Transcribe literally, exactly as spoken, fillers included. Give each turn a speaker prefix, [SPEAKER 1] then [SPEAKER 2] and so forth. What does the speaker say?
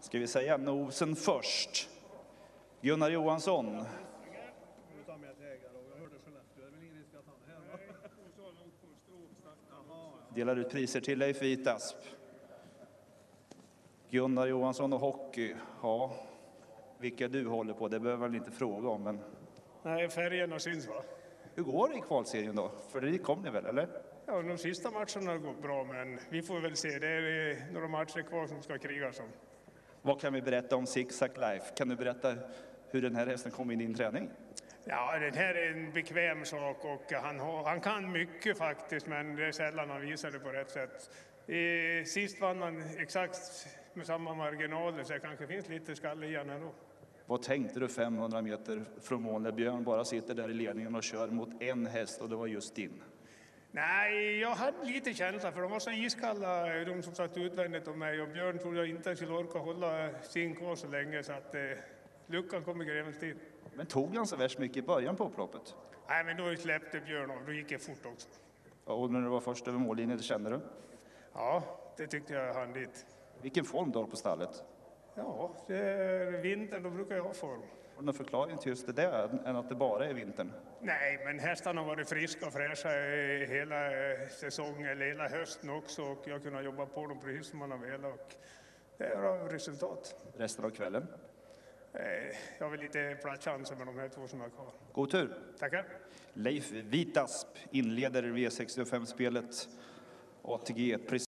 [SPEAKER 1] Ska vi säga nosen först. Gunnar Johansson. Delar ut priser till Leif Vitasp. Gunnar Johansson och hockey. Ja, vilka du håller på, det behöver man inte fråga om. Men...
[SPEAKER 2] Nej, färgerna syns va?
[SPEAKER 1] Hur går det i kvalserien då? För det kom ni väl, eller?
[SPEAKER 2] Ja, de sista matcherna har gått bra, men vi får väl se. Det är några matcher kvar som ska krigas om.
[SPEAKER 1] Vad kan vi berätta om Zigzag Life? Kan du berätta hur den här hästen kom in i din träning?
[SPEAKER 2] Ja, det här är en bekväm sak och han, har, han kan mycket faktiskt, men det är sällan han visar det på rätt sätt. I, sist vann han exakt med samma marginaler, så det kanske finns lite skalle igen ändå.
[SPEAKER 1] Vad tänkte du femhundra meter från mål när Björn bara sitter där i ledningen och kör mot en häst och det var just din?
[SPEAKER 2] Nej, jag hade lite känsla för de var så iskalla, de som satt utvändigt om mig, och Björn trodde jag inte skulle orka hålla sin kvar så länge, så att eh, luckan kom i grevens tid.
[SPEAKER 1] Men tog han så värst mycket i början på upploppet?
[SPEAKER 2] Nej, men då släppte Björn och då gick det fort också.
[SPEAKER 1] Ja, och när du var först över mållinjen, det kände du?
[SPEAKER 2] Ja, det tyckte jag hann dit.
[SPEAKER 1] Vilken form du har på stallet?
[SPEAKER 2] Ja, det är vintern, då brukar jag ha form.
[SPEAKER 1] Har du någon förklaring till just det där, än att det bara är vintern?
[SPEAKER 2] Nej, men hästarna har varit friska och fräscha hela säsongen, eller hela hösten också, och jag har kunnat jobba på dem precis som man har velat, och det är bra resultat.
[SPEAKER 1] Resten av kvällen?
[SPEAKER 2] Jag har väl lite platschanser med de här två som är kvar.
[SPEAKER 1] God tur!
[SPEAKER 2] Tackar!
[SPEAKER 1] Leif Vitasp inleder V sextiofem-spelet A T G.